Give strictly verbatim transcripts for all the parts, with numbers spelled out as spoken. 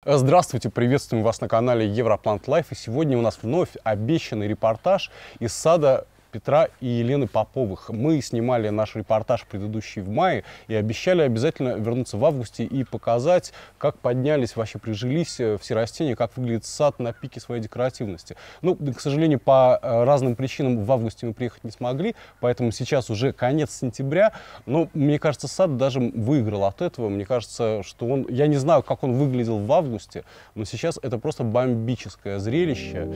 Здравствуйте, приветствуем вас на канале Европлант Лайф. И сегодня у нас вновь обещанный репортаж из сада Петра и Елены Поповых. Мы снимали наш репортаж предыдущий в мае и обещали обязательно вернуться в августе и показать, как поднялись, вообще прижились все растения, как выглядит сад на пике своей декоративности. Ну, к сожалению, по разным причинам в августе мы приехать не смогли, поэтому сейчас уже конец сентября. Но мне кажется, сад даже выиграл от этого. Мне кажется, что он... Я не знаю, как он выглядел в августе, но сейчас это просто бомбическое зрелище.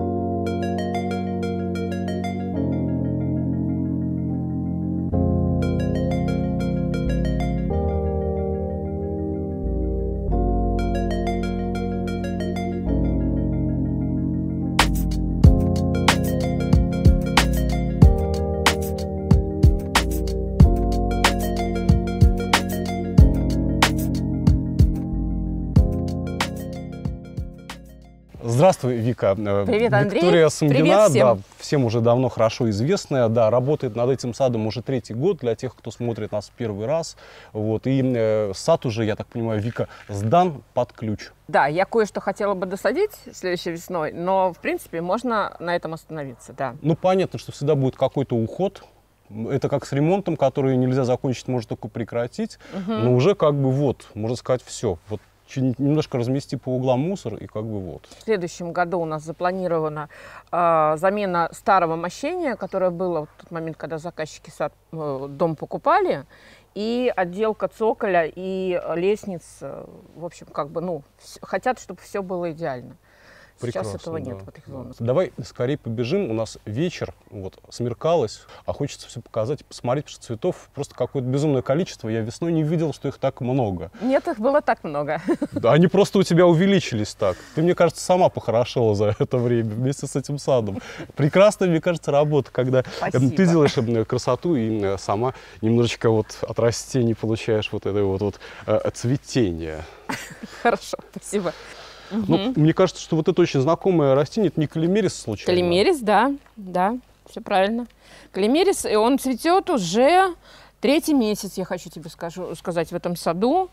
Здравствуй, Вика. Привет, Андрей. Виктория Самгина, Привет всем. Да, всем уже давно хорошо известная, да, работает над этим садом уже третий год для тех, кто смотрит нас в первый раз. Вот, и э, сад уже, я так понимаю, Вика, сдан под ключ. Да, я кое-что хотела бы досадить следующей весной, но, в принципе, можно на этом остановиться, да. Ну, понятно, что всегда будет какой-то уход. Это как с ремонтом, который нельзя закончить, можно только прекратить. Угу. Но уже как бы вот, можно сказать, все. Вот. Немножко размести по углам мусор и как бы вот. В следующем году у нас запланирована э, замена старого мощения, которое было в тот момент, когда заказчики сад, э, дом покупали, и отделка цоколя и лестниц. Э, в общем, как бы, ну, хотят, чтобы все было идеально. Сейчас Прекрасно, этого да, нет в этих зонах. Давай скорее побежим. У нас вечер, вот, смеркалось, а хочется все показать и посмотреть, потому что цветов просто какое-то безумное количество. Я весной не видел, что их так много. Нет, их было так много. Да, они просто у тебя увеличились так. Ты, мне кажется, сама похорошела за это время вместе с этим садом. Прекрасная, мне кажется, работа, когда Спасибо. Ты делаешь красоту и сама немножечко вот от растений получаешь вот это вот, вот цветение. Хорошо, спасибо. Ну, угу. Мне кажется, что вот это очень знакомое растение, это не калимерис случайно? Калимерис, да, да, все правильно. Калимерис, и он цветет уже третий месяц, я хочу тебе скажу, сказать, в этом саду.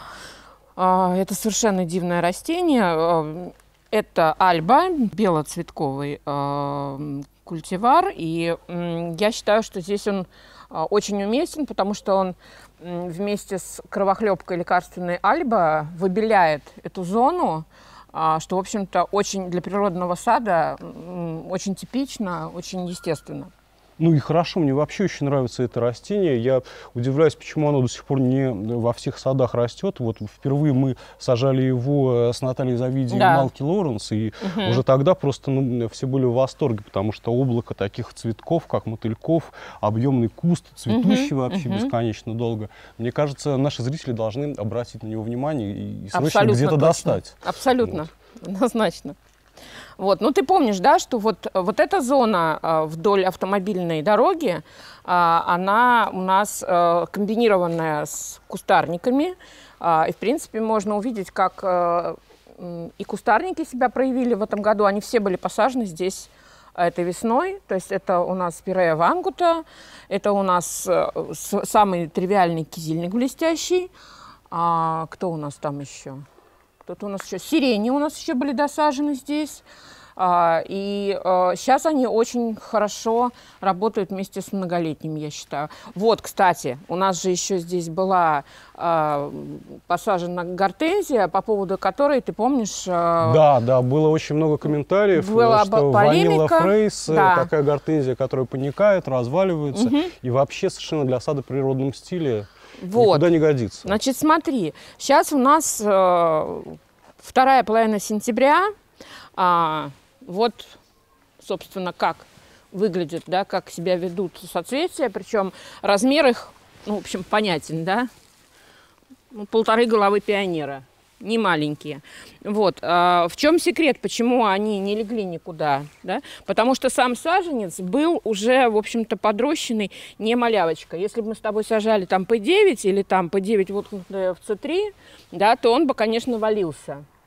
Это совершенно дивное растение. Это альба, белоцветковый культивар, и я считаю, что здесь он очень уместен, потому что он вместе с кровохлебкой лекарственной альба выбеляет эту зону, что, в общем-то, очень для природного сада очень типично, очень естественно. Ну и хорошо, мне вообще очень нравится это растение. Я удивляюсь, почему оно до сих пор не во всех садах растет. Вот впервые мы сажали его с Натальей Завидией, да, в Малки Лоуренс, и угу. уже тогда просто ну, все были в восторге, потому что облако таких цветков, как мотыльков, объемный куст, цветущий угу. вообще угу. бесконечно долго. Мне кажется, наши зрители должны обратить на него внимание и срочно где-то достать. Абсолютно, вот. Однозначно. Вот. Ну, ты помнишь, да, что вот, вот эта зона э, вдоль автомобильной дороги, э, она у нас э, комбинированная с кустарниками. Э, и, в принципе, можно увидеть, как э, э, и кустарники себя проявили в этом году. Они все были посажены здесь этой весной. То есть это у нас Пирея вангута, это у нас э, самый тривиальный кизильник блестящий. А кто у нас там еще? Тут у нас еще сирени у нас еще были досажены здесь. А, и а, сейчас они очень хорошо работают вместе с многолетними, я считаю. Вот, кстати, у нас же еще здесь была а, посажена гортензия, по поводу которой, ты помнишь... А, да, да, было очень много комментариев, была что Ванилла Фрейс, да, такая гортензия, которая паникает, разваливается, угу. и вообще совершенно для сада в природном стиле вот. Никуда не годится. Значит, смотри, сейчас у нас э, вторая половина сентября, а, вот, собственно, как выглядит, да, как себя ведут соцветия, причем размер их, ну, в общем, понятен, да, ну, полторы головы пионера, не маленькие. Вот. А в чем секрет, почему они не легли никуда? Да? Потому что сам саженец был уже, в общем-то, подрощенный, не малявочка. Если бы мы с тобой сажали там П девять или там П девять вот в С три, да, то он бы, конечно, валился.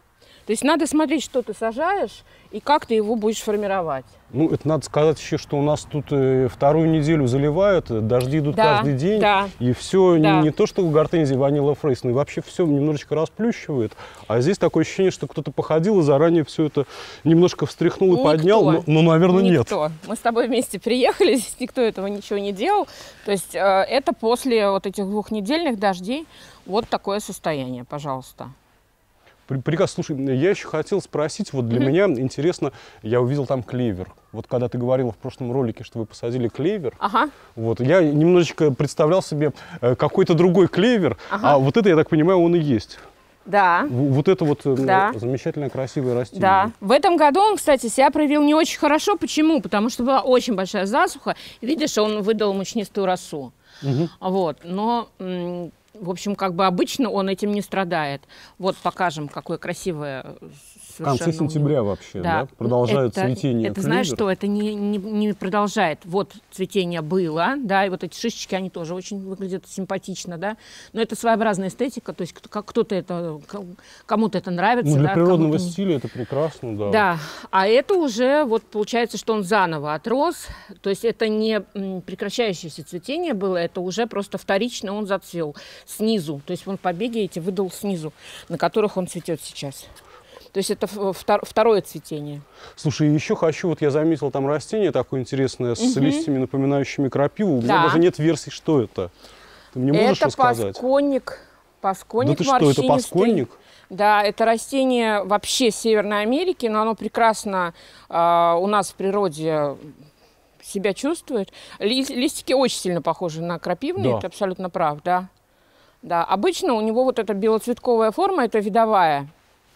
То есть надо смотреть, что ты сажаешь и как ты его будешь формировать. Ну, это надо сказать еще, что у нас тут э, вторую неделю заливают, дожди идут Да, каждый день, да, и все да. не, не то, что гортензия, ванила фрейс, но и вообще все немножечко расплющивает. А здесь такое ощущение, что кто-то походил и заранее все это немножко встряхнул и Никто. поднял, но, но наверное, никто. нет. Мы с тобой вместе приехали, здесь никто этого ничего не делал. То есть э, это после вот этих двухнедельных дождей вот такое состояние, пожалуйста. Приказ, слушай, я еще хотел спросить, вот для mm-hmm. меня интересно, я увидел там клевер. Вот когда ты говорила в прошлом ролике, что вы посадили клевер, ага. вот, я немножечко представлял себе какой-то другой клевер, ага. а вот это, я так понимаю, он и есть. Да. Вот это вот да. замечательное, красивое растение. Да. В этом году он, кстати, себя проявил не очень хорошо. Почему? Потому что была очень большая засуха. Видишь, он выдал мучнистую росу. Угу. Вот. Но... В общем, как бы обычно он этим не страдает. Вот покажем, какое красивое. В конце сентября вообще, да? да? Продолжает это, цветение. Это знаешь что? Это не, не, не продолжает. Вот цветение было, да, и вот эти шишечки, они тоже очень выглядят симпатично, да. Но это своеобразная эстетика, то есть как кто-то это, кому-то это нравится. Ну, для да, природного стиля это прекрасно, да. Да, а это уже вот получается, что он заново отрос, то есть это не прекращающееся цветение было, это уже просто вторично он зацвел снизу, то есть он побеги эти выдал снизу, на которых он цветет сейчас. То есть это второе цветение. Слушай, еще хочу, вот я заметил там растение такое интересное, с угу. листьями, напоминающими крапиву. У да. меня даже нет версии, что это. Ты мне можешь это рассказать? Пасконник. Пасконник да ты что, это пасконник? Да, это растение вообще Северной Америки, но оно прекрасно э, у нас в природе себя чувствует. Ли, листики очень сильно похожи на крапивные, да. Ты абсолютно прав, да. Да, обычно у него вот эта белоцветковая форма, это видовая.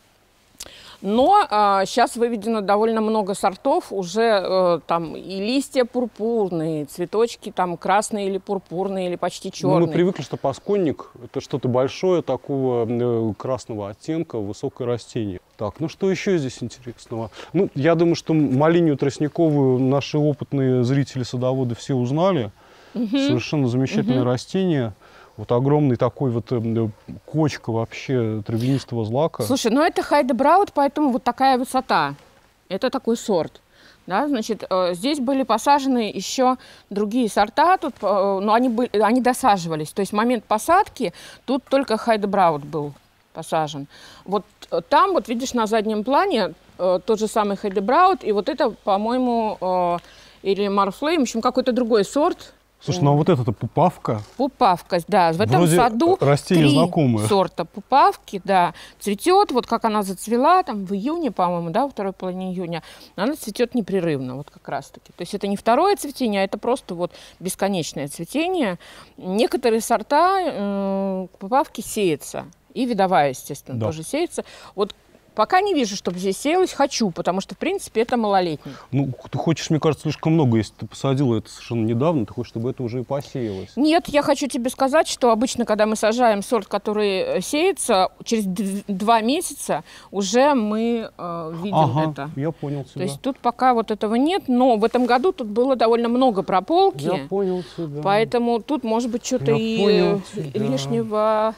Но э, сейчас выведено довольно много сортов, уже э, там и листья пурпурные, цветочки там красные или пурпурные, или почти черные. Ну, мы привыкли, что пасконник – это что-то большое, такого э, красного оттенка, высокое растение. Так, ну что еще здесь интересного? Ну, я думаю, что малинию тростниковую наши опытные зрители-садоводы все узнали. Угу. Совершенно замечательное угу. растение. Вот огромный такой вот э, кочка вообще травянистого злака. Слушай, ну это Хайдебраут, поэтому вот такая высота. Это такой сорт. Да, значит, э, здесь были посажены еще другие сорта, тут, э, но они, были, они досаживались. То есть в момент посадки тут только Хайдебраут был посажен. Вот э, там, вот видишь, на заднем плане э, тот же самый Хайдебраут, и вот это, по-моему, э, или Марфлейм, в общем, какой-то другой сорт. Слушай, ну а вот эта пупавка? Пупавка, да. В этом вроде саду растение три знакомое. Сорта пупавки, да. Цветет, вот как она зацвела, там в июне, по-моему, да, во второй половине июня, она цветет непрерывно, вот как раз-таки. То есть это не второе цветение, а это просто вот бесконечное цветение. Некоторые сорта э, пупавки сеются, и видовая, естественно, да. тоже сеется. Вот пока не вижу, чтобы здесь сеялось, хочу, потому что, в принципе, это малолетний. Ну, ты хочешь, мне кажется, слишком много. Если ты посадила это совершенно недавно, ты хочешь, чтобы это уже и посеялось. Нет, я хочу тебе сказать, что обычно, когда мы сажаем сорт, который сеется, через два месяца уже мы э, видим ага, это. Я понял тебя. То есть тут пока вот этого нет, но в этом году тут было довольно много прополки. Я понял тебя. Поэтому тут, может быть, что-то и лишнего...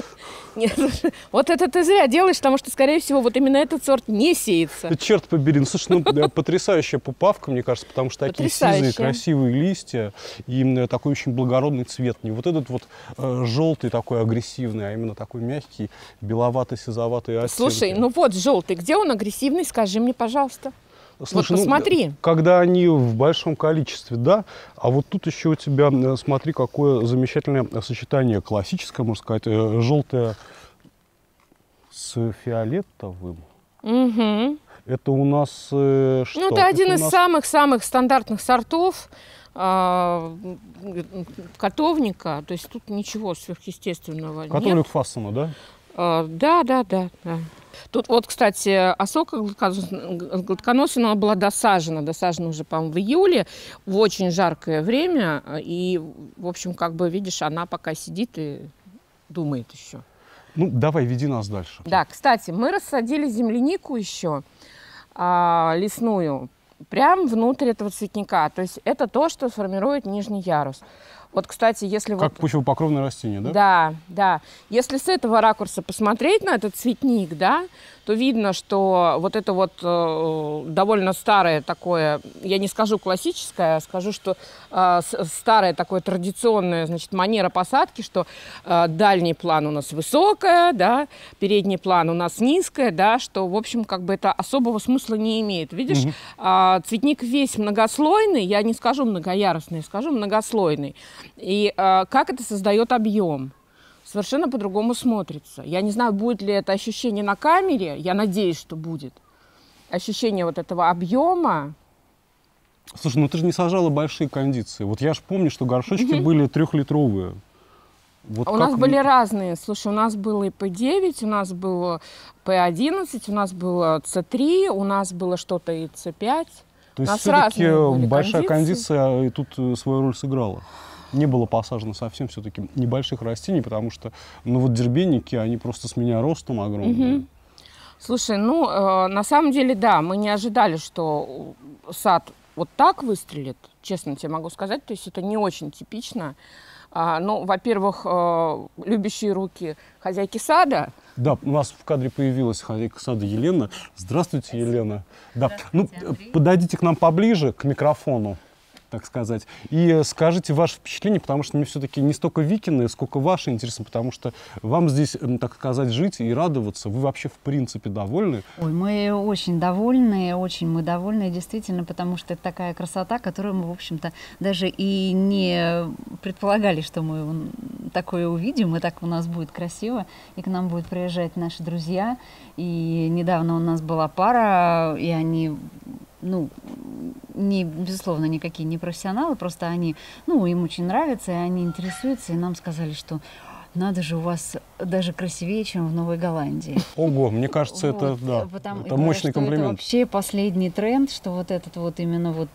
Нет, вот это ты зря делаешь, потому что, скорее всего, вот именно этот сорт не сеется. Черт побери, ну слушай, ну потрясающая пупавка, мне кажется, потому что такие сизые, красивые листья и такой очень благородный цвет. Не вот этот вот э, желтый такой агрессивный, а именно такой мягкий, беловато-сизоватый оттенок. Слушай, ну вот желтый, где он агрессивный, скажи мне, пожалуйста. Слушай, вот посмотри. Ну, когда они в большом количестве, да, а вот тут еще у тебя, смотри, какое замечательное сочетание классическое, можно сказать, желтое с фиолетовым. Угу. Это у нас э, что? Ну, это один это из нас... самых-самых стандартных сортов э, котовника, то есть тут ничего сверхъестественного нет. Котовник Фассена, да? Э, да, да, да, да. Тут вот, кстати, осока гладконосина была досажена, досажена уже, по-моему, в июле, в очень жаркое время, и, в общем, как бы, видишь, она пока сидит и думает еще. Ну, давай, веди нас дальше. Да, кстати, мы рассадили землянику еще, а, лесную, прямо внутрь этого цветника, то есть это то, что формирует нижний ярус. Вот, кстати, если как вот... почвопокровное растение, да? Да, да. Если с этого ракурса посмотреть на этот цветник, да, то видно, что вот это вот э, довольно старое такое, я не скажу классическое, а скажу, что э, старое такое традиционное, значит, манера посадки, что э, дальний план у нас высокая, да, передний план у нас низкая, да, что, в общем, как бы это особого смысла не имеет. Видишь, угу. э, цветник весь многослойный, я не скажу многоярусный, скажу многослойный. И э, как это создает объем? Совершенно по-другому смотрится. Я не знаю, будет ли это ощущение на камере, я надеюсь, что будет. Ощущение вот этого объема. Слушай, ну ты же не сажала большие кондиции. Вот я же помню, что горшочки mm-hmm. были трехлитровые. Вот у нас были разные. Слушай, у нас было и пэ девять, у нас было пэ одиннадцать, у нас было цэ три, у нас было что-то и цэ пять. То есть все-таки большая кондиция и тут свою роль сыграла. Не было посажено совсем все-таки небольших растений, потому что, ну вот дербенники, они просто с меня ростом огромные. Угу. Слушай, ну, э, на самом деле, да, мы не ожидали, что сад вот так выстрелит, честно тебе могу сказать, то есть это не очень типично. А, ну, во-первых, э, любящие руки хозяйки сада. Да, у нас в кадре появилась хозяйка сада Елена. Здравствуйте, Елена. Да. Ну, подойдите к нам поближе, к микрофону, так сказать, и скажите ваше впечатление, потому что мне все-таки не столько Викины, сколько ваши интересно, потому что вам здесь, так сказать, жить и радоваться. Вы вообще в принципе довольны? Ой, мы очень довольны, очень мы довольны, действительно, потому что это такая красота, которую мы, в общем-то, даже и не предполагали, что мы такое увидим, и так у нас будет красиво, и к нам будут приезжать наши друзья. И недавно у нас была пара, и они... ну, не, безусловно, никакие не профессионалы, просто они, ну, им очень нравится, и они интересуются, и нам сказали, что надо же, у вас даже красивее, чем в Новой Голландии. Ого, мне кажется, вот, это, да, потому, это мощный комплимент. Это вообще последний тренд, что вот этот вот именно вот,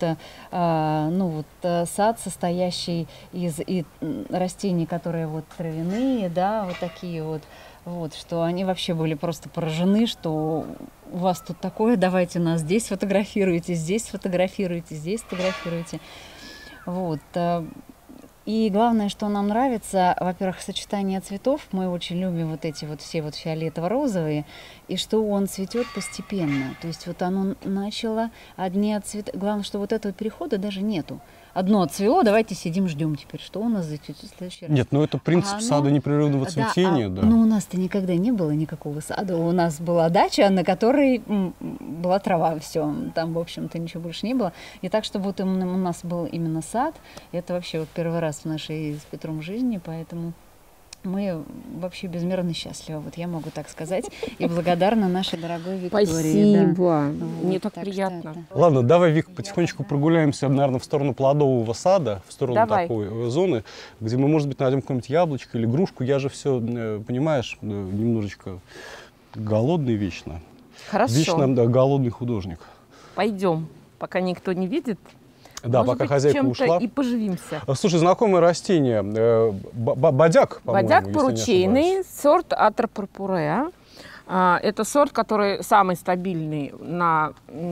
а, ну, вот сад, состоящий из и растений, которые вот травяные, да, вот такие вот, вот, что они вообще были просто поражены, что у вас тут такое, давайте нас здесь фотографируйте, здесь фотографируйте, здесь фотографируйте. Вот. И главное, что нам нравится, во-первых, сочетание цветов. Мы очень любим вот эти вот все вот фиолетово-розовые, и что он цветет постепенно. То есть вот оно начало, одни отцвет... Главное, что вот этого перехода даже нету. Одно отцвело, давайте сидим, ждем теперь, что у нас зацветет в следующий раз. Нет, ну это принцип а сада оно... непрерывного цветения, да. да. А, ну у нас-то никогда не было никакого сада. У нас была дача, на которой м, была трава, все. Там, в общем-то, ничего больше не было. И так, чтобы вот у нас был именно сад, это вообще вот первый раз в нашей с Петром жизни, поэтому... мы вообще безмерно счастливы, вот я могу так сказать, и благодарна нашей дорогой Виктории. Спасибо, да. Мне вот, так, так приятно. Это... Ладно, давай, Вик, потихонечку прогуляемся, наверное, в сторону плодового сада, в сторону давай. такой зоны, где мы, может быть, найдем какое-нибудь яблочко или грушку. Я же все, понимаешь, немножечко голодный вечно. Хорошо. Вечно, да, голодный художник. Пойдем, пока никто не видит. Да, Может пока быть, хозяйка ушла. И поживимся. Слушай, знакомое растение. Бодяк, по-моему. Бодяк поручейный, сорт Атра пурпуреа. Это сорт, который самый стабильный, на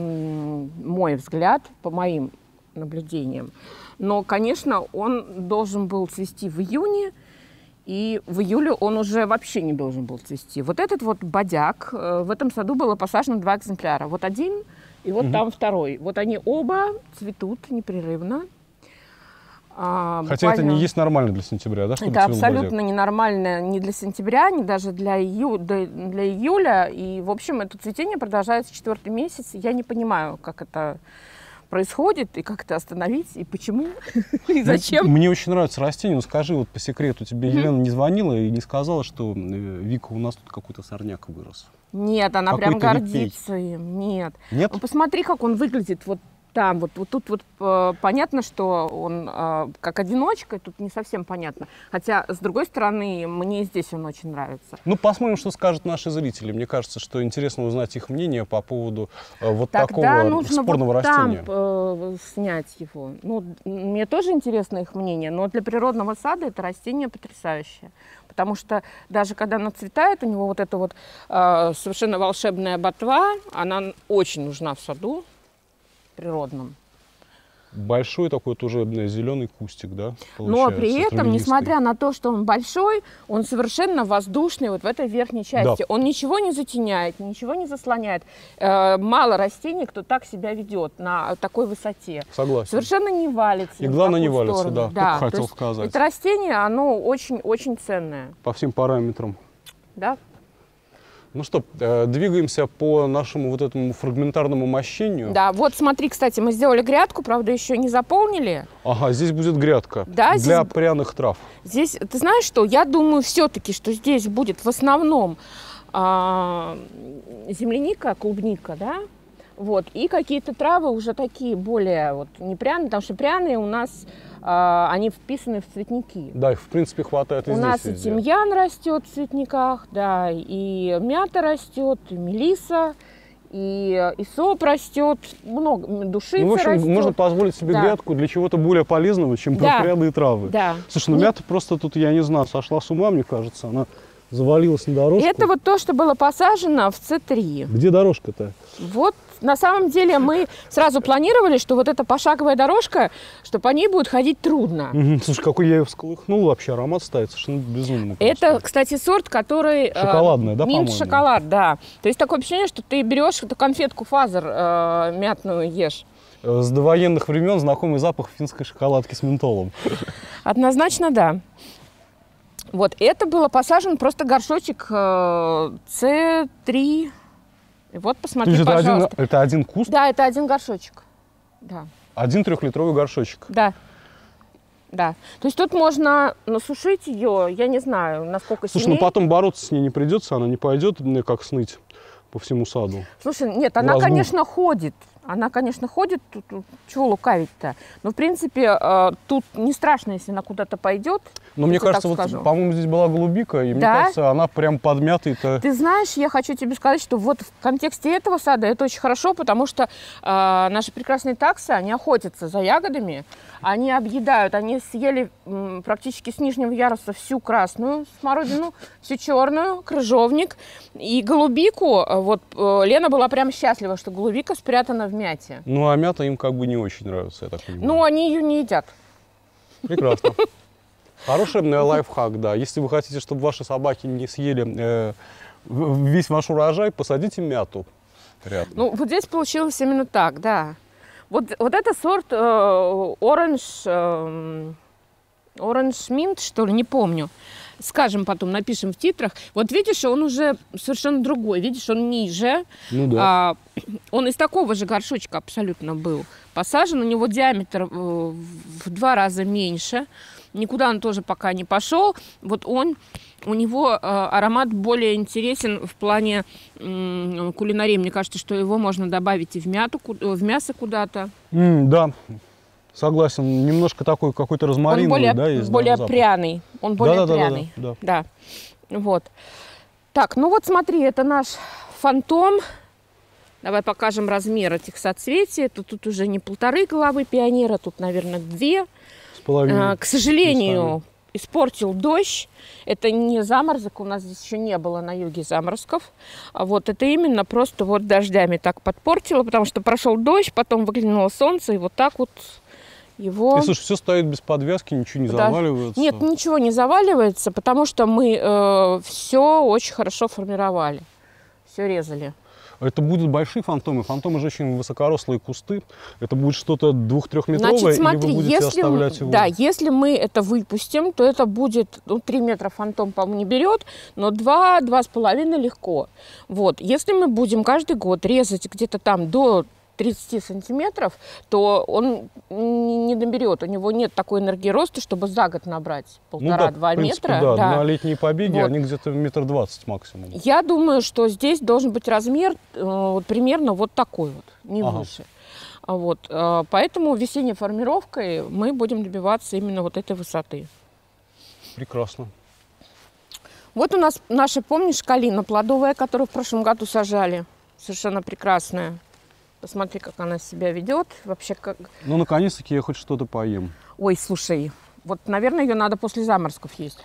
мой взгляд, по моим наблюдениям. Но, конечно, он должен был цвести в июне, и в июле он уже вообще не должен был цвести. Вот этот вот бодяк, в этом саду было посажено два экземпляра. Вот один... И вот угу. там второй. Вот они оба цветут непрерывно. А, Хотя буквально... это не есть нормально для сентября, да? Чтобы это абсолютно бодяк? Ненормально ни для сентября, ни даже для, ию... для июля. И, в общем, это цветение продолжается четвертый месяц. Я не понимаю, как это происходит, и как это остановить, и почему, и зачем. Мне очень нравится растение. Но скажи, вот по секрету, тебе mm-hmm. Елена не звонила и не сказала, что Вика, у нас тут какой-то сорняк вырос? Нет, она прям гордится им. Нет. Нет? Ну, посмотри, как он выглядит. Вот там, вот, вот тут вот э, понятно, что он э, как одиночка, тут не совсем понятно. Хотя, с другой стороны, мне здесь он очень нравится. Ну, посмотрим, что скажут наши зрители. Мне кажется, что интересно узнать их мнение по поводу э, вот Тогда такого нужно спорного вот растения. Там, э, снять его. Ну, мне тоже интересно их мнение, но для природного сада это растение потрясающее. Потому что даже когда она цветает, у него вот эта вот э, совершенно волшебная ботва, она очень нужна в саду природном. большой такой вот уже зеленый кустик, да? Но при этом, несмотря на то, что он большой, он совершенно воздушный вот в этой верхней части. Да. Он ничего не затеняет, ничего не заслоняет. Э, мало растений, кто так себя ведет на такой высоте. Согласен. Совершенно не валится. И главное не валится, да, да. только хотел сказать. Это растение, оно очень-очень ценное. По всем параметрам. Да. Ну что, э, двигаемся по нашему вот этому фрагментарному мощению. Да, вот смотри, кстати, мы сделали грядку, правда, еще не заполнили. Ага, здесь будет грядка Да, для здесь... пряных трав. Здесь, ты знаешь что, я думаю все-таки, что здесь будет в основном а, земляника, клубника, да, вот, и какие-то травы уже такие более вот не пряные, потому что пряные у нас, а, они вписаны в цветники. Да, их в принципе хватает и у здесь. У нас везде. и тимьян растет в цветниках, да, и мята растет, и мелиса, и, и соп растет, много, душица Ну, в общем, растет. можно позволить себе Да. грядку для чего-то более полезного, чем Да. пряные травы. Да. Слушай, ну Не- мята просто тут, я не знаю, сошла с ума, мне кажется, она завалилась на дорожку. Это вот то, что было посажено в С три. Где дорожка-то? Вот на самом деле мы сразу планировали, что вот эта пошаговая дорожка, что по ней будет ходить трудно. Мгм. Слушай, какой я ее всколыхнул, вообще аромат стоит совершенно безумный. Это, просто. кстати, сорт, который... э, Шоколадный, да, минт по-моему? шоколад, да. То есть такое ощущение, что ты берешь эту конфетку Фазер э, мятную ешь. Э, С довоенных времен знакомый запах финской шоколадки с ментолом. Однозначно, да. Вот, это было посажен просто горшочек э, С три. И вот, То посмотри, есть это один, пожалуйста. это один куст, Да, это один горшочек. Да. один трехлитровый горшочек. Да. Да. То есть тут можно насушить ее, я не знаю, насколько Слушай, семей. ну потом бороться с ней не придется, она не пойдет мне как сныть по всему саду. Слушай, нет, она, Возможно. конечно, ходит. Она, конечно, ходит, тут, тут чего лукавить-то. Но, в принципе, э, тут не страшно, если она куда-то пойдет. Но мне я тебе кажется, так вот, скажу. по-моему, здесь была голубика, и мне Да? кажется, она прям подмятая-то. Ты знаешь, я хочу тебе сказать, что вот в контексте этого сада это очень хорошо, потому что э, наши прекрасные таксы, они охотятся за ягодами, они объедают, они съели м, практически с нижнего яруса всю красную смородину, всю черную, крыжовник и голубику. Э, Вот э, Лена была прям счастлива, что голубика спрятана в мяте. Ну, а мята им как бы не очень нравится, я так понимаю. Ну, они ее не едят. Прекрасно. Хороший э, лайфхак, да. Если вы хотите, чтобы ваши собаки не съели э, в- весь ваш урожай, посадите мяту рядом. Ну, вот здесь получилось именно так, да. Вот, вот это сорт э, Orange, э, Orange Mint, что ли, не помню. Скажем потом, напишем в титрах. Вот видишь, он уже совершенно другой. Видишь, он ниже. Ну да. А, он из такого же горшочка абсолютно был посажен. У него диаметр э, в два раза меньше. Никуда он тоже пока не пошел. Вот он, у него э, аромат более интересен в плане м, кулинарии. Мне кажется, что его можно добавить и в мяту, ку- в мясо куда-то. М, да, согласен. Немножко такой какой-то Он розмариновый, более, да, есть, более да, запах. пряный. Он более Да-да-да-да-да, пряный. да. Да. Вот. Так, ну вот смотри, это наш фантом. Давай покажем размер этих соцветий. Это тут уже не полторы головы пионера, тут, наверное, две. С половиной. А, к сожалению, местами. испортил дождь. Это не заморозок, у нас здесь еще не было на юге заморозков. А вот это именно просто вот дождями так подпортило, потому что прошел дождь, потом выглянуло солнце, и вот так вот его... И, слушай, все стоит без подвязки, ничего не Да. заваливается. Нет, ничего не заваливается, потому что мы э, все очень хорошо формировали, все резали. Это будут большие фантомы. Фантомы же очень высокорослые кусты. Это будет что-то двух-трехметровое, Значит, или смотри, вы будете если, м- оставлять его? да, если мы это выпустим, то это будет, ну, три метра фантом, по-моему, не берет, но два-два с половиной легко. Вот, если мы будем каждый год резать где-то там до тридцати сантиметров, то он не не наберет, у него нет такой энергии роста, чтобы за год набрать Ну да, полтора-два в принципе, метра. да. Да. На летние побеги Вот. они где-то метр двадцать максимум. Я думаю, что здесь должен быть размер э, вот примерно вот такой вот, не Ага. выше. А Вот, э, поэтому весенней формировкой мы будем добиваться именно вот этой высоты. Прекрасно. Вот у нас наша, помнишь, калина плодовая, которую в прошлом году сажали? Совершенно прекрасная. Посмотри, как она себя ведет. Вообще, как... Ну, наконец-таки я хоть что-то поем. Ой, слушай, вот, наверное, ее надо после заморозков есть.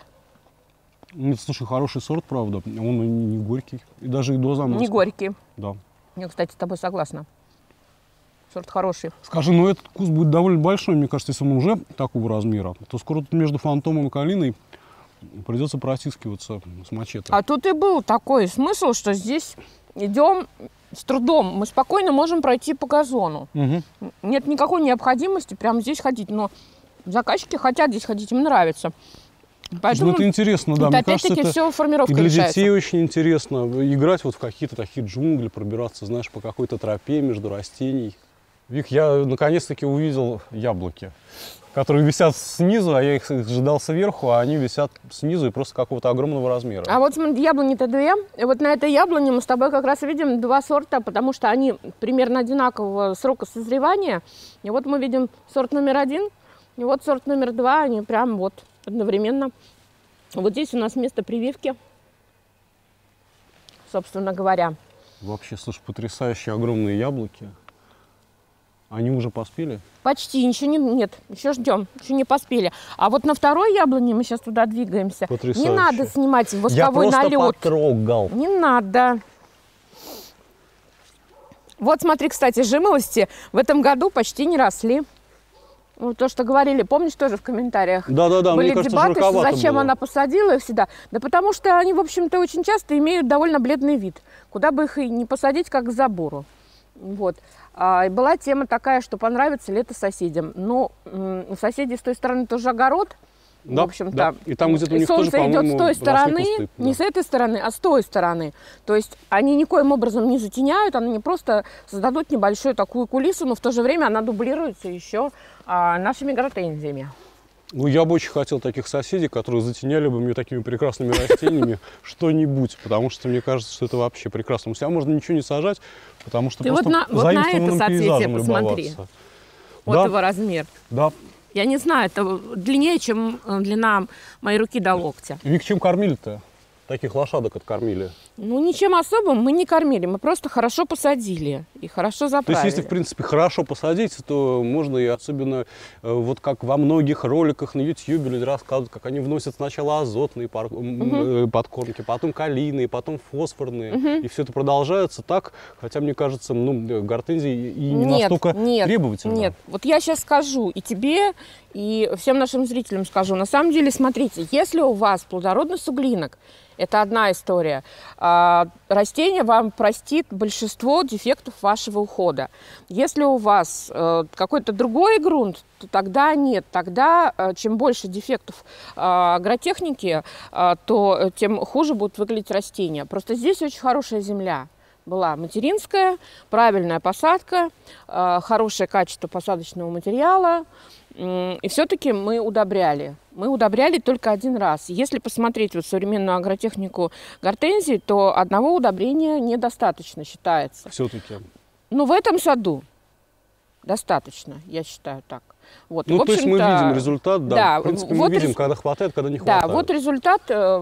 Ну, слушай, хороший сорт, правда. Он и не горький. И даже и до заморозка. Не горький. Да. Я, кстати, с тобой согласна. Сорт хороший. Скажи, ну этот куст будет довольно большой, мне кажется, если он уже такого размера, то скоро тут между фантомом и калиной придется протискиваться с мачете. А тут и был такой смысл, что здесь идем с трудом. Мы спокойно можем пройти по газону. Угу. Нет никакой необходимости прямо здесь ходить. Но заказчики хотят здесь ходить, им нравится. Поэтому ну, это интересно, да. Мне кажется, это все формировка и для решается. детей очень интересно играть вот в какие-то такие джунгли, пробираться, знаешь, по какой-то тропе между растений. Вик, я наконец-таки увидел яблоки, которые висят снизу, а я их ожидал сверху, а они висят снизу и просто какого-то огромного размера. А вот смотри, яблони-то две. И вот на этой яблоне мы с тобой как раз видим два сорта, потому что они примерно одинакового срока созревания. И вот мы видим сорт номер один, и вот сорт номер два, они прям вот одновременно. Вот здесь у нас место прививки, собственно говоря. Вообще, слушай, потрясающие огромные яблоки. Они уже поспели? Почти, ничего не, нет, еще ждем, еще не поспели. А вот на второй яблоне мы сейчас туда двигаемся. Потрясающе. Не надо снимать восковой налет. Я просто потрогал. Не надо. Вот смотри, кстати, жимолости в этом году почти не росли. Ну, то, что говорили, помнишь, тоже в комментариях? Да-да-да, были мне кажется, дебаты, что жарковато зачем было. она посадила их сюда. Да потому что они, в общем-то, очень часто имеют довольно бледный вид. Куда бы их и не посадить, как к забору. Вот. А, и была тема такая, что понравится ли это соседям. Но у соседей с той стороны тоже огород. Да, в общем-то, да. И там где-то у них солнце тоже, идет с той стороны, кусты, да. не с этой стороны, а с той стороны. То есть они никоим образом не затеняют, они просто создадут небольшую такую кулису, но в то же время она дублируется еще а, нашими гортензиями. Ну, я бы очень хотел таких соседей, которые затеняли бы мне такими прекрасными растениями что-нибудь, потому что мне кажется, что это вообще прекрасно. У себя можно ничего не сажать, потому что Ты просто вот на, вот на это соцветие посмотри. Любоваться. Вот Да. его размер. Да. Я не знаю, это длиннее, чем длина моей руки до локтя. Вик, чем кормили-то? Таких лошадок откормили. Ну, ничем особым мы не кормили, мы просто хорошо посадили и хорошо заправили. То есть, если, в принципе, хорошо посадить, то можно и особенно, э, вот как во многих роликах на YouTube люди рассказывают, как они вносят сначала азотные пар... угу. подкормки, потом калийные, потом фосфорные. Угу. И все это продолжается так, хотя, мне кажется, ну, гортензии и не нет, настолько нет, требовательны. Нет, вот я сейчас скажу и тебе, и всем нашим зрителям скажу. На самом деле, смотрите, если у вас плодородный суглинок, это одна история. Растение вам простит большинство дефектов вашего ухода. Если у вас какой-то другой грунт, то тогда нет. Тогда чем больше дефектов агротехники, то тем хуже будут выглядеть растения. Просто здесь очень хорошая земля была, материнская, правильная посадка, хорошее качество посадочного материала. И все-таки мы удобряли. Мы удобряли только один раз. Если посмотреть вот современную агротехнику гортензии, то одного удобрения недостаточно считается. Все-таки. Ну, в этом саду достаточно, я считаю так. Вот. Ну, в то есть мы видим результат, да. Да, в принципе, вот мы видим, рез... когда хватает, когда не хватает. Да, вот результат,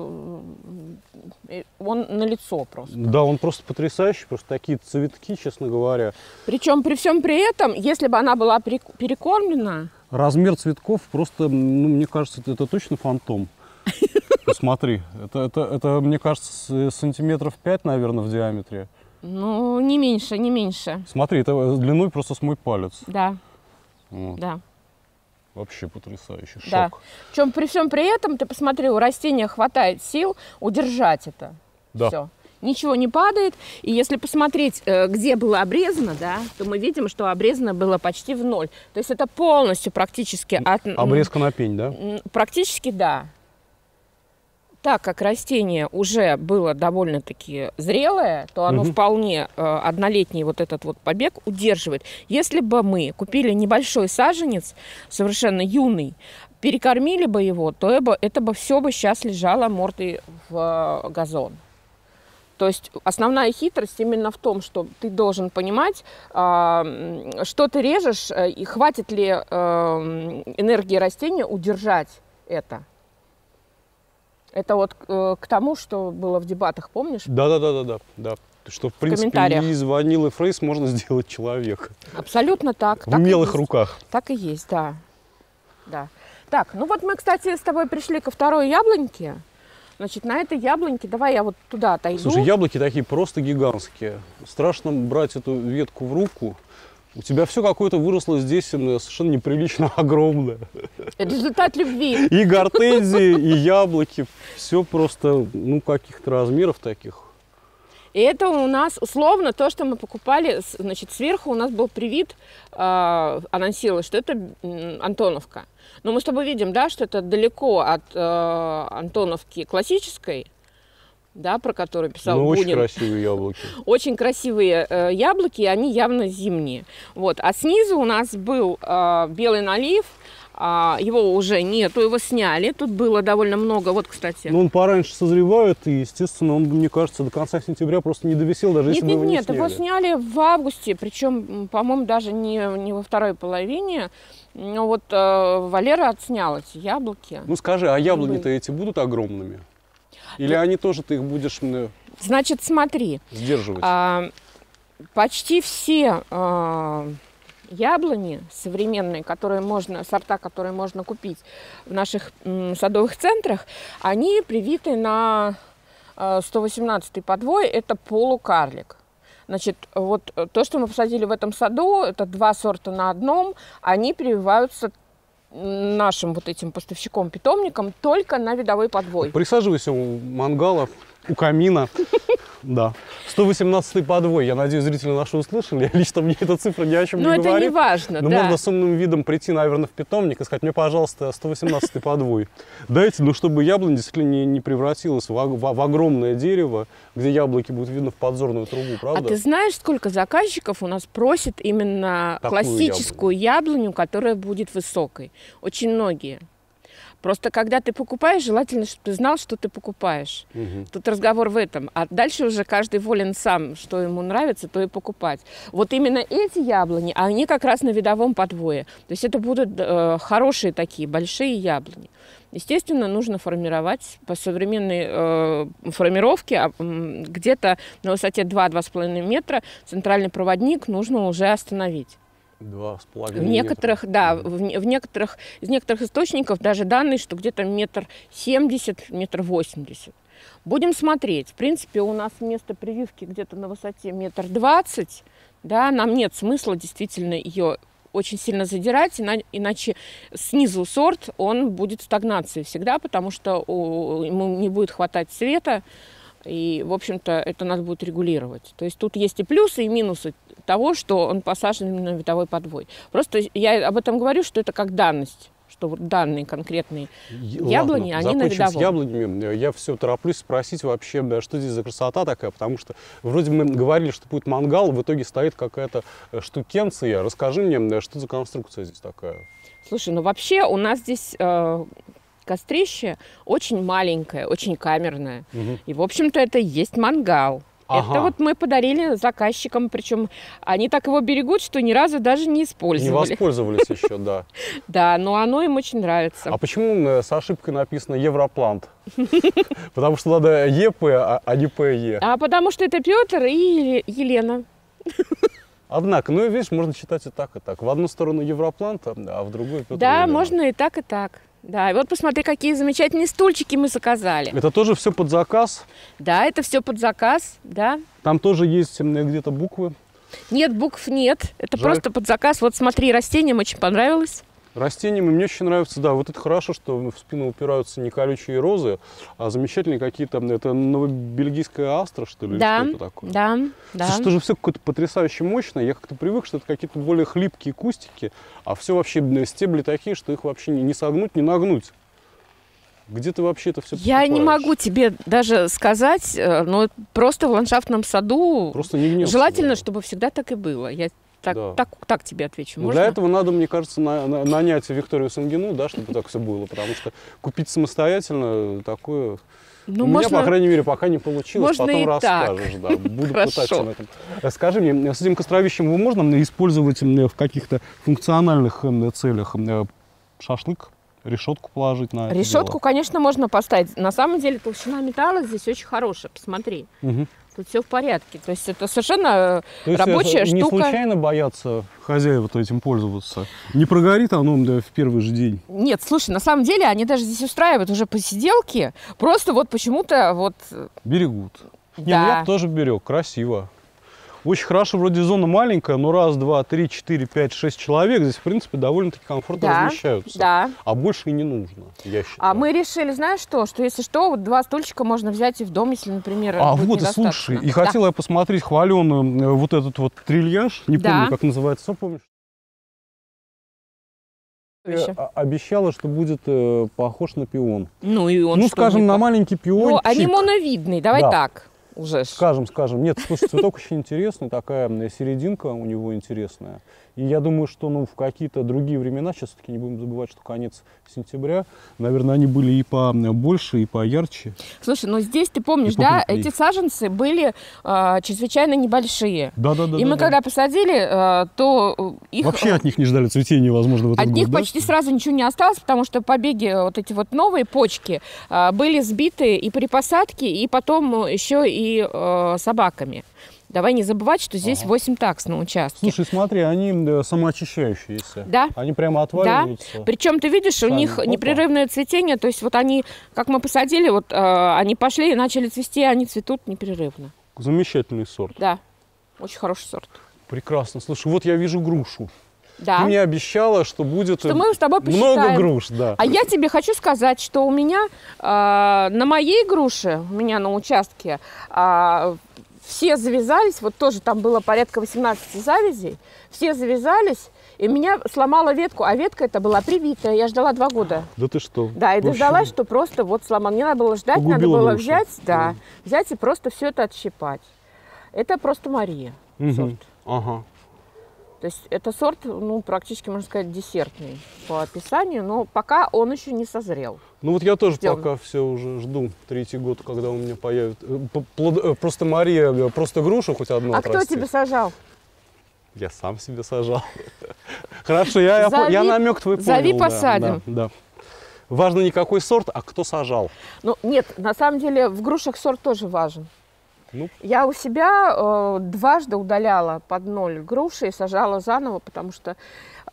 он налицо просто. Да, он просто потрясающий, просто такие цветки, честно говоря. Причем при всем при этом, если бы она была перекормлена... Размер цветков просто, ну, мне кажется, это, это точно фантом. Посмотри, это, это, это, мне кажется, сантиметров пять, наверное, в диаметре. Ну, не меньше, не меньше. Смотри, это длиной просто с мой палец. Да, вот. Да. Вообще потрясающий, шок. Да. Причем при всем при этом, ты посмотри, у растения хватает сил удержать это. Да. Все. Ничего не падает. И если посмотреть, где было обрезано, да, то мы видим, что обрезано было почти в ноль. То есть это полностью практически... От... Обрезка на пень, да? Практически да. Так как растение уже было довольно-таки зрелое, то оно угу. вполне э, однолетний вот этот вот побег удерживает. Если бы мы купили небольшой саженец, совершенно юный, перекормили бы его, то это, это бы все бы сейчас лежало мордой в э, газон. То есть основная хитрость именно в том, что ты должен понимать, э, что ты режешь, э, и хватит ли э, энергии растения удержать это. Это вот э, к тому, что было в дебатах, помнишь? Да-да-да-да, да. Что, в принципе, из ванилы фрейс можно сделать человека. Абсолютно так. В так умелых руках. Так и есть, да. да. Так, ну вот мы, кстати, с тобой пришли ко второй яблоньке. Значит, на этой яблоньке, давай я вот туда отойду. Слушай, яблоки такие просто гигантские. Страшно брать эту ветку в руку. У тебя все какое-то выросло здесь совершенно неприлично огромное. Результат любви. И гортензии, и яблоки. Все просто, ну, каких-то размеров таких. И это у нас условно то, что мы покупали, значит, сверху у нас был привит, э, анонсировалось, что это э, Антоновка. Но мы с тобой видим, да, что это далеко от э, Антоновки классической, да, про которую писал Ну, Бунин. очень красивые яблоки. Очень красивые э, яблоки, они явно зимние. Вот. А снизу у нас был э, белый налив, э, его уже нету, его сняли. Тут было довольно много. Вот, кстати. Ну, он пораньше созревает, и, естественно, он, мне кажется, до конца сентября просто не довисел, даже Нет, если нет, бы его нет, не его сняли. сняли в августе, причем, по-моему, даже не, не во второй половине. Но вот э, Валера отснял эти яблоки. Ну, скажи, а яблони-то эти будут огромными? Или Да. они тоже, ты их будешь м, Значит, смотри, сдерживать? а, почти все а, яблони современные, которые можно, сорта, которые можно купить в наших м, садовых центрах, они привиты на а, сто восемнадцатый подвой, это полукарлик. Значит, вот то, что мы посадили в этом саду, это два сорта на одном, они прививаются нашим вот этим поставщиком-питомником только на видовой подвой. Присаживайся у мангала, у камина. Да. сто восемнадцатый подвой. Я надеюсь, зрители наши услышали. Лично мне эта цифра ни о чем Но не это говорит. не важно, Но да. можно с умным видом прийти, наверное, в питомник и сказать: мне, пожалуйста, сто восемнадцатый подвой. Дайте, ну, чтобы яблонь действительно не, не превратилась в, в, в огромное дерево, где яблоки будут видно в подзорную трубу, правда? А ты знаешь, сколько заказчиков у нас просит именно Такую классическую яблоню, которая будет высокой? Очень многие. Просто когда ты покупаешь, желательно, чтобы ты знал, что ты покупаешь. Угу. Тут разговор в этом. А дальше уже каждый волен сам, что ему нравится, то и покупать. Вот именно эти яблони, они как раз на видовом подвое. То есть это будут э, хорошие такие, большие яблони. Естественно, нужно формировать по современной э, формировке, э, где-то на высоте два-два с половиной метра центральный проводник нужно уже остановить. Два с половиной В некоторых, метра. да, в, в некоторых, из некоторых источников даже данные, что где-то метр семьдесят, метр восемьдесят. Будем смотреть. В принципе, у нас место прививки где-то на высоте метр двадцать, да, нам нет смысла действительно ее очень сильно задирать, иначе снизу сорт, он будет в стагнации всегда, потому что ему не будет хватать света, и, в общем-то, это надо будет регулировать. То есть тут есть и плюсы, и минусы того, что он посажен именно на видовой подвой. Просто я об этом говорю, что это как данность, что вот данные конкретные яблони, Ладно, они на закончим с видовом. яблонями. Я все тороплюсь спросить вообще, да, что здесь за красота такая, потому что вроде мы говорили, что будет мангал, в итоге стоит какая-то штукенция. Расскажи мне, что за конструкция здесь такая? Слушай, ну вообще у нас здесь э, кострище очень маленькое, очень камерное. Угу. И, в общем-то, это и есть мангал. Ага. Это вот мы подарили заказчикам, причем они так его берегут, что ни разу даже не Не использовали. воспользовались еще, да. Да, но оно им очень нравится. А почему с ошибкой написано Европлант? Потому что надо ЕП, а не ПЕ. А потому что это Петр и Елена. Однако, ну, видишь, можно читать и так, и так. В одну сторону Европлант, а в другую Петр и Да, Елена. можно и так, и так. Да, и вот посмотри, какие замечательные стульчики мы заказали. Это тоже все под заказ? Да, это все под заказ, да. Там тоже есть где-то буквы? Нет, букв нет, это Жаль. просто под заказ. Вот смотри, растениям очень понравилось. Растениями мне очень нравится, да, вот это хорошо, что в спину упираются не колючие розы, а замечательные какие-то, это новобельгийская астра, что ли, Да, или что это такое? да, да. Слушай, это же все какое-то потрясающе мощное, я как-то привык, что это какие-то более хлипкие кустики, а все вообще стебли такие, что их вообще не, не согнуть, не нагнуть. Где ты вообще это все Я не могу тебе даже сказать, э, но просто в ландшафтном саду Просто не гнется, желательно, да. чтобы всегда так и было. Я так, Да. так, так тебе отвечу. Ну, Можно? для этого надо, мне кажется, на- на- нанять Викторию Сангину, да, чтобы так все было, потому что купить самостоятельно такое... Ну, У можно... меня, по крайней мере, пока не получилось, можно потом и так. расскажешь, да, буду Хорошо. пытаться на этом. Скажи мне, с этим костровищем его можно использовать в каких-то функциональных целях? Шашлык, решетку положить на это Решетку, дело? конечно, можно поставить. На самом деле толщина металла здесь очень хорошая, посмотри. Мгм. Тут все в порядке. То есть это совершенно То есть рабочая это не штука. случайно боятся хозяева-то этим пользоваться? Не прогорит оно, да, в первый же день? Нет, слушай, на самом деле они даже здесь устраивают уже посиделки. Просто вот почему-то вот... Берегут. Не, ну Да. я бы тоже берег, красиво. Очень хорошо, вроде зона маленькая, но раз, два, три, четыре, пять, шесть человек здесь, в принципе, довольно-таки комфортно Да, размещаются. да. А больше и не нужно, я считаю. А мы решили, знаешь что, что если что, вот два стульчика можно взять и в дом, если, например, А будет вот, и недостаточно. слушай, и Да. хотела я посмотреть хваленый э, вот этот вот трильяж, не Да. помню, как называется, помнишь? Еще. Э, Обещала, что будет э, похож на пион. Ну, и он ну, что, скажем, не на по- маленький пион. Ну, они моновидные, давай Да. так уже. ж. Скажем, скажем. Нет, слушай, цветок очень интересный, такая э, серединка у него интересная. И я думаю, что ну, в какие-то другие времена, сейчас таки не будем забывать, что конец сентября, наверное, они были и побольше, и поярче. Слушай, ну здесь, ты помнишь, И да, покрупнее. эти саженцы были э, чрезвычайно небольшие. Да-да-да. И мы когда посадили, э, то э, их... Вообще от них не ждали цветения невозможно в этот От год, них да? почти сразу ничего не осталось, потому что побеги, вот эти вот новые почки, а, были сбиты и при посадке, и потом еще и э, собаками. Давай не забывать, что здесь Ага. восемь такс на участке. Слушай, смотри, они э, самоочищающиеся. Да. Они прямо отваливаются. Причем ты видишь, у Сами. них Опа. непрерывное цветение, то есть вот они, как мы посадили, вот э, они пошли и начали цвести, и они цветут непрерывно. Замечательный сорт. Да, очень хороший сорт. Прекрасно. Слушай, вот я вижу грушу. Да. Ты мне обещала, что будет Что мы с тобой много посчитаем. груш, да. А я тебе хочу сказать, что у меня э, на моей груше, у меня на участке, э, все завязались, вот тоже там было порядка восемнадцати завязей, все завязались, и меня сломала ветку, а ветка эта была привитая, я ждала два года. Да ты что? Да, и Вообще. дождалась, что просто вот сломала. Мне надо было ждать, надо Погубила было грушу. взять, да, Да. взять и просто все это отщипать. Это просто Мария Мгм. сорт. Ага. То есть это сорт, ну, практически, можно сказать, десертный по описанию, но пока он еще не созрел. Ну вот я тоже Ждем. пока все уже жду третий год, когда у меня появится. э, п- плод- э, Просто Мария, э, просто грушу хоть одну а кто отрастить. тебе сажал? Я сам себе сажал. Хорошо, я, я, по- я Зови- намек твой понял. зови, да, посадим. Да, да. Важно не какой сорт, а кто сажал. Ну, нет, на самом деле в грушах сорт тоже важен. Ну. Я у себя э, дважды удаляла под ноль груши и сажала заново, потому что э,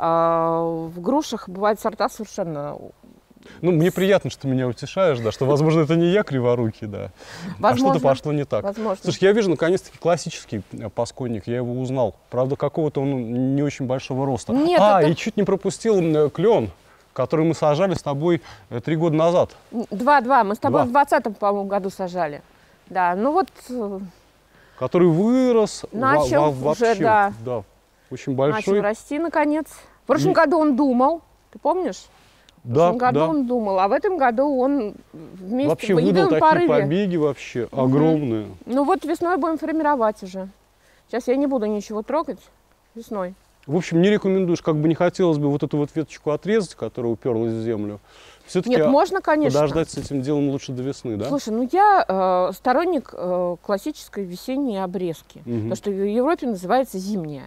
в грушах бывают сорта совершенно... Ну, мне приятно, что ты меня утешаешь, да, что, возможно, это не я криворукий, да. А Возможно. что-то пошло не так. Возможно. Слушай, я вижу, наконец-таки, классический э, пасконник, я его узнал. Правда, какого-то он не очень большого роста. Нет, а, это- и чуть не пропустил э, клен, который мы сажали с тобой э, три года назад. Два-два. Мы с тобой Два. в двадцатом, по-моему, году сажали. Да, ну вот э, Который вырос во- Начал во- уже, вообще, да. да, очень начал большой. расти, наконец. В прошлом Не- году он думал, ты помнишь? В Да, прошлом году да. он думал, а в этом году он вместе Вообще в выдал едином такие порыве. побеги вообще огромные. Ну вот весной будем формировать уже. Сейчас я не буду ничего трогать весной. В общем, не рекомендуешь, как бы не хотелось бы вот эту вот веточку отрезать, которая уперлась в землю. Все-таки Нет, можно, конечно. подождать с этим делом лучше до весны, да? Слушай, ну я э, сторонник э, классической весенней обрезки, Мгм. то, что в Европе называется зимняя.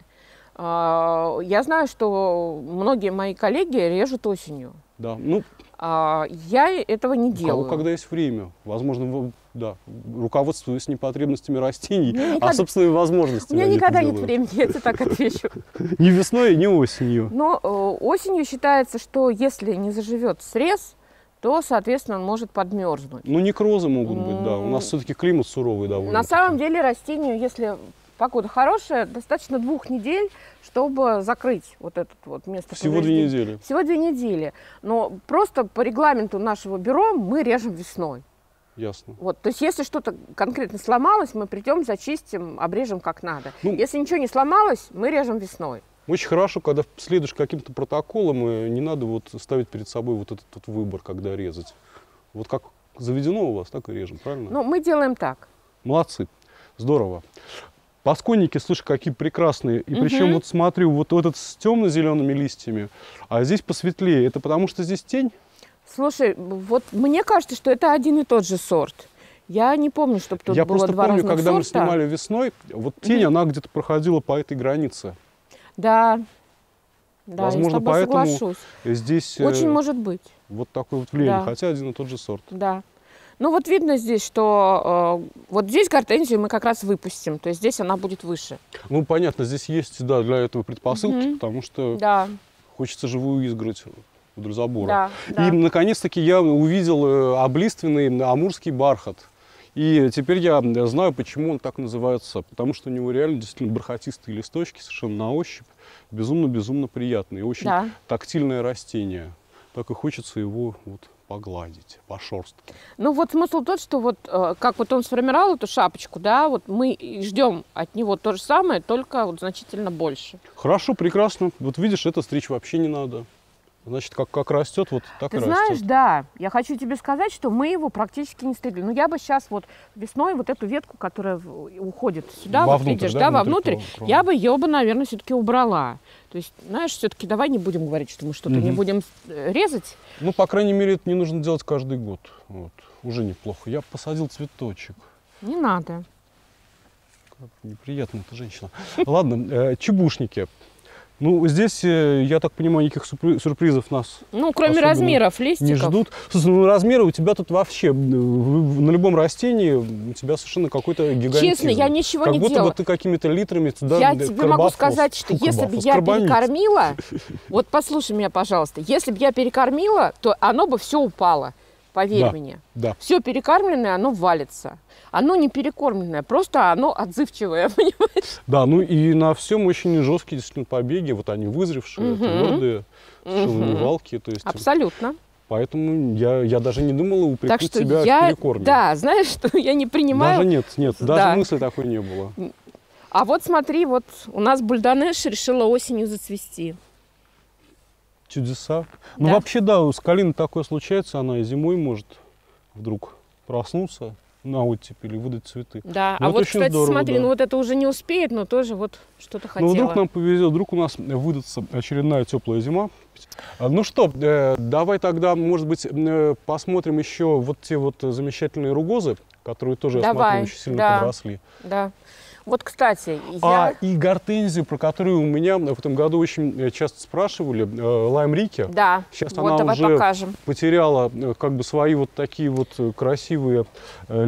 Э, я знаю, что многие мои коллеги режут осенью. Да. Ну, А я этого не у кого делаю. когда есть время. Возможно, вы- да, руководствуясь не потребностями растений, меня а никогда- собственными У возможностями. меня они это никогда нет делают. времени, я тебе так отвечу. Ни весной, ни осенью. Но э, осенью считается, что если не заживет срез, то, соответственно, он может подмерзнуть. Ну, некрозы могут быть, да. У нас М. все-таки климат суровый довольно. На самом деле растению, если погода хорошая, достаточно двух недель, чтобы закрыть вот это вот место Всего две повреждения. недели. Всего две недели. Но просто по регламенту нашего бюро мы режем весной. Ясно. Вот, то есть если что-то конкретно сломалось, мы придем, зачистим, обрежем как надо. Ну, Если ничего не сломалось, мы режем весной. Очень хорошо, когда следуешь каким-то протоколам, и не надо вот ставить перед собой вот этот вот выбор, когда резать. Вот как заведено у вас, так и режем, правильно? Но мы делаем так. Молодцы, здорово. Пасконники, слушай, какие прекрасные. И Мгм. причем вот смотрю, вот этот с темно-зелеными листьями, а здесь посветлее. Это потому что здесь тень? Слушай, вот мне кажется, что это один и тот же сорт. Я не помню, чтобы тут Я было просто два помню, разных когда мы сорта. снимали весной, вот тень, Мгм. она где-то проходила по этой границе. Да, да, я с Возможно, тобой поэтому соглашусь. И здесь э, Очень может быть, вот такое вот влияние, Да. хотя один и тот же сорт. да. Ну вот видно здесь, что э, вот здесь гортензию мы как раз выпустим, то есть здесь она будет выше. Ну, понятно, здесь есть, да, для этого предпосылки, Мгм. потому что Да, хочется живую изгородь вдоль забора. да, да. И, наконец-таки, я увидел э, облиственный амурский бархат. И теперь я знаю, почему он так называется. Потому что у него реально действительно бархатистые листочки, совершенно на ощупь. Безумно-безумно приятные. Очень Да. тактильное растение. Так и хочется его вот погладить, пошерстке. Ну вот смысл тот, что вот э, как вот он сформировал эту шапочку, да, вот мы и ждем от него то же самое, только вот значительно больше. Хорошо, прекрасно. Вот видишь, это стричь вообще не надо. Значит, как, как растет, вот так Ты и знаешь, растет. да, я хочу тебе сказать, что мы его практически не стригли. Ну, я бы сейчас вот весной вот эту ветку, которая в- уходит сюда, вот Вовнутрь, видишь, да, да, внутрь вовнутрь, крона- кроны. я бы ее бы, наверное, все-таки убрала. То есть, знаешь, все-таки давай не будем говорить, что мы что-то не Мгм. будем э, резать. Ну, по крайней мере, это не нужно делать каждый год. Вот. Уже неплохо. Я посадил цветочек. Не надо. Как неприятно эта женщина. Ладно, э, чебушники. Ну, здесь, э, я так понимаю, никаких сюрпри- сюрпризов нас Ну, кроме особенно размеров листиков. не ждут. Слушай, ну размеры у тебя тут вообще, э, в- на любом растении у тебя совершенно какой-то гигантизм. Честно, я ничего как не будто делала. бы ты какими-то литрами туда Я э, тебе могу карбофос. сказать, что Фу, если бы карбофос, я карбамид. перекормила, вот послушай меня, пожалуйста, если бы я перекормила, то оно бы все упало, поверь Да. мне. Да. Все перекармленное, оно валится. Оно не перекормленное, просто оно отзывчивое, понимаешь? Да, ну и на всем очень жесткие действительно побеги. Вот они вызревшие, Мгм. твердые, совершенно не Мгм. валкие. То есть, Абсолютно. поэтому я, я даже не думала упрекнуть Так что себя в я, перекорме. да, знаешь, что я не принимаю. Даже нет, нет, даже Да. мысли такой не было. А вот смотри, вот у нас бульдонеш решила осенью зацвести. Чудеса. Ну Да. вообще, да, у Скалины такое случается, она и зимой может вдруг проснуться на оттепель и выдать цветы. Да, Ну, а это вот, очень кстати, здорово, смотри, да. ну вот это уже не успеет, но тоже вот что-то Ну хотела. вдруг нам повезет, вдруг у нас выдастся очередная теплая зима. А, Ну что, э, давай тогда, может быть, э, посмотрим еще вот те вот замечательные ругозы, которые тоже, я Давай, смотрю, очень сильно да. подросли. Да. Вот, кстати, А я... и гортензию, про которую у меня в этом году очень э, часто спрашивали, э, Лайм Рики. Да, Сейчас вот она давай уже покажем. потеряла э, как бы свои вот такие вот э, красивые э,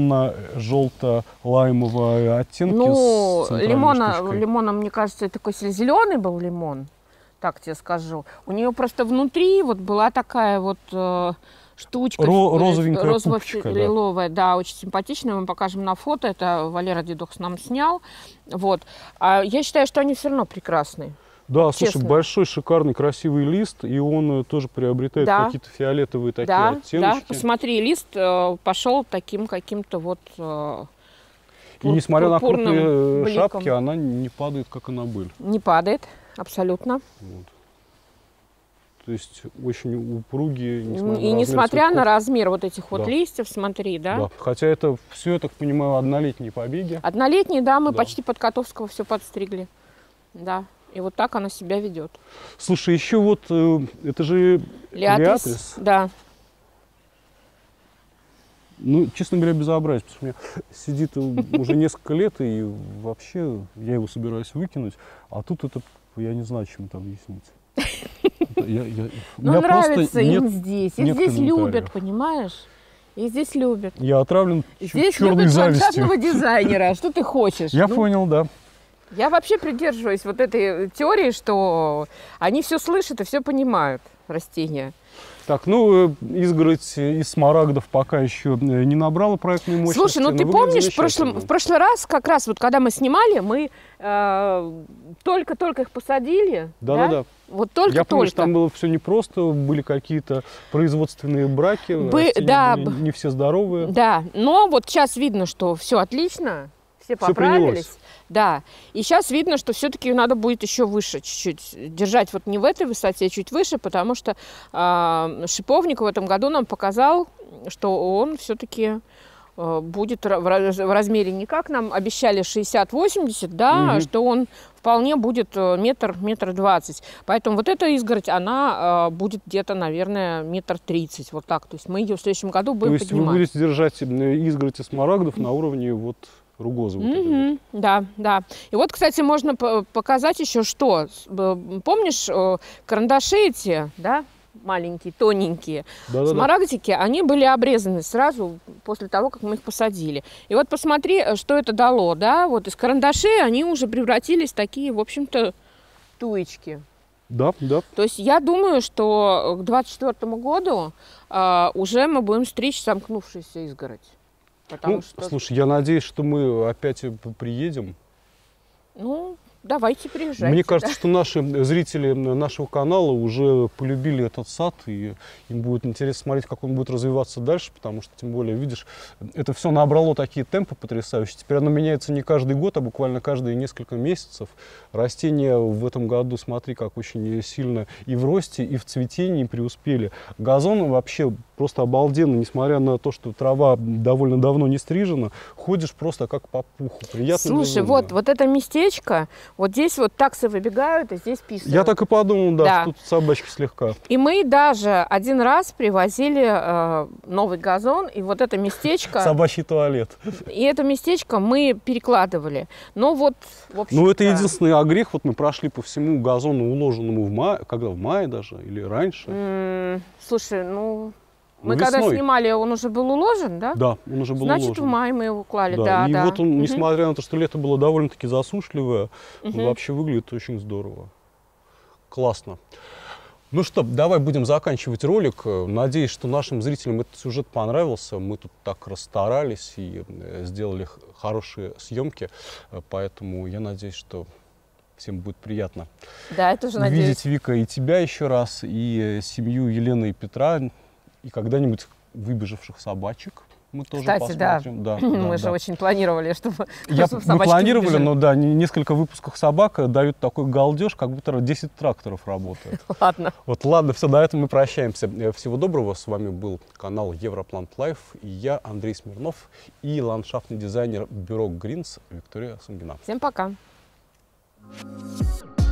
лимонно-желто-лаймовые оттенки. Ну, с центральной лимона, штучкой. лимона, мне кажется, такой зеленый был лимон, так тебе скажу. У нее просто внутри вот была такая вот э, штучка. Ро- э, розовенькая пупочка, да. розово-лиловая, да. очень симпатичная. Мы покажем на фото. Это Валера Дедухс нам снял. Вот. А я считаю, что они все равно прекрасные. Да, слушай, честно. большой, шикарный, красивый лист, и он э, тоже приобретает Да. какие-то фиолетовые такие Да, да. оттеночки. Посмотри, лист э, пошел таким каким-то вот... э, И несмотря на пурпурным крупные бликом. шапки, она не падает, как анабель. Не падает, абсолютно. Вот. То есть очень упругие, несмотря И на несмотря размер на цветков. размер вот этих вот Да. листьев, смотри, да? Да. Хотя это все, я так понимаю, однолетние побеги. Однолетний, да, мы Да. почти под Котовского все подстригли. Да. И вот так она себя ведет. Слушай, еще вот, э, это же Леатрис, Леатрис. да. Ну, честно говоря, безобразие, потому что у меня сидит уже несколько лет, и вообще я его собираюсь выкинуть, а тут это, я не знаю, чем это объяснить. Это я- я- у Ну, меня просто нравится нет- им здесь. И нет здесь любят, комментариев. понимаешь? И здесь любят. Я отравлен И чер- здесь черной любят завистью. ландшафтного дизайнера. Что ты хочешь? Я Ну, понял, да. Я вообще придерживаюсь вот этой теории, что они все слышат и все понимают, растения. Так, ну, э, изгородь из смарагдов пока еще э, не набрала проектной мощности. Слушай, ну но ты выглядит помнишь, в прошлом, замечательно. в прошлый раз, как раз вот когда мы снимали, мы э, только-только их посадили. Да-да-да. Вот Я только-только. помню, что там было все непросто, были какие-то производственные браки, Бы- растения да, были б- не все здоровые. Да, но вот сейчас видно, что все отлично, все Всё поправились. принялось. Да, и сейчас видно, что все-таки надо будет еще выше чуть-чуть держать, вот не в этой высоте, а чуть выше, потому что э, шиповник в этом году нам показал, что он все-таки э, будет ра- в раз- в размере не как нам обещали шестьдесят-восемьдесят, да, Мгм. а что он вполне будет э, метр, метр двадцать. Поэтому вот эта изгородь, она э, будет где-то, наверное, метр тридцать, вот так. То есть мы ее в следующем году То будем есть вы поднимать. будете держать э, изгородь из смарагдов на уровне вот ругозы. Вот этой вот. Мгм, да, да. И вот, кстати, можно по- показать еще что. С- б- Помнишь, э, карандаши эти, да, маленькие, тоненькие, Да-да-да. смарагдики, они были обрезаны сразу после того, как мы их посадили. И вот посмотри, э, что это дало, да, вот из карандашей они уже превратились в такие, в общем-то, туечки. Да, да. То есть я думаю, что к двадцать четвёртому году а, уже мы будем стричь сомкнувшуюся изгородь. Потому Ну, что, слушай, я надеюсь, что мы опять приедем. ну, давайте приезжайте. Мне кажется, да. что наши зрители нашего канала уже полюбили этот сад, и им будет интересно смотреть, как он будет развиваться дальше, потому что, тем более, видишь, это все набрало такие темпы потрясающие. Теперь оно меняется не каждый год, а буквально каждые несколько месяцев. Растения в этом году, смотри, как очень сильно и в росте, и в цветении преуспели. Газон вообще просто обалденно, несмотря на то, что трава довольно давно не стрижена, ходишь просто как по пуху. Приятно. Слушай, вот, вот это местечко, вот здесь вот таксы выбегают, и здесь писают. Я так и подумал, да, Да. что тут собачки слегка. И мы даже один раз привозили э, новый газон, и вот это местечко, Собачий туалет. и это местечко мы перекладывали. Но вот, в общем. Ну, это единственный огрех. Вот мы прошли по всему газону, уложенному в мае, когда в мае даже, или раньше. Слушай, ну, Ну, мы когда весной. снимали, он уже был уложен, да? Да, он уже был Значит, уложен. в мае мы его клали, Да, да, и да. вот он, Мгм. несмотря на то, что лето было довольно-таки засушливое, Мгм. вообще выглядит очень здорово. Классно. Ну что, давай будем заканчивать ролик. Надеюсь, что нашим зрителям этот сюжет понравился. Мы тут так расстарались и э, сделали х- хорошие съемки. Э, Поэтому я надеюсь, что всем будет приятно Да, я тоже надеюсь. увидеть, Вика, и тебя еще раз, и э, семью Елены и Петра, и когда-нибудь выбежавших собачек. Мы тоже Кстати, да. посмотрим. Да, Мы да, же да. очень планировали, чтобы, Я, чтобы мы собачки планировали, выбежали. но да, не- несколько выпусков собак э, дают такой галдеж, как будто десять тракторов работает. Ладно. Вот, ладно, все, на этом мы прощаемся. Э, Всего доброго. С вами был канал Европлант Лайф, и я, Андрей Смирнов, и ландшафтный дизайнер бюро Гринс Виктория Сунгина. Всем пока.